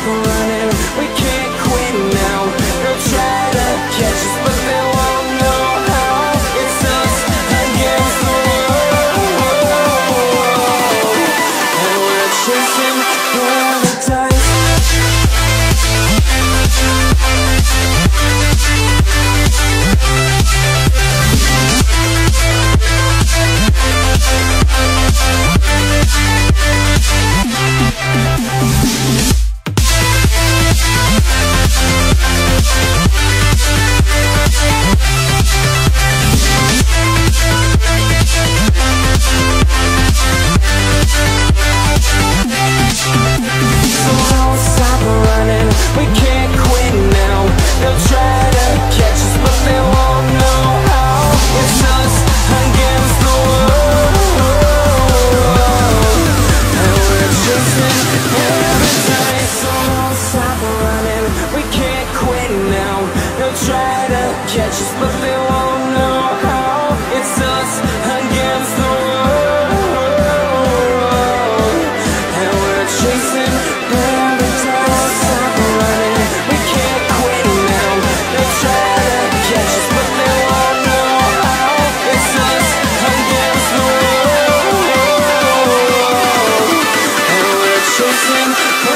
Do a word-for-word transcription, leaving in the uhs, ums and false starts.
stop running, we can't quit now. They'll try to catch us, but they won't know how. It's us against the world, and we're chasing paradise. We can't quit now. They'll try to catch us, but they won't know how. It's us against the world, and we're chasing paradise. So don't stop running, we can't quit now. They'll try to catch us, but they won't know how. It's us against the world, and we're chasing paradise. Chasing